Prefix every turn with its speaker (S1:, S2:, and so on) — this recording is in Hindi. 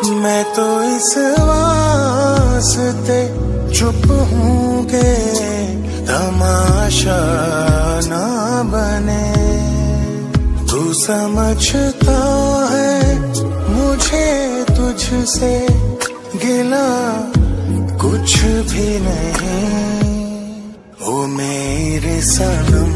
S1: मैं तो इस वास्ते चुप हूँ के तमाशा ना बने। तू समझता है मुझे तुझसे गिला कुछ भी नहीं। ओ मेरे सनम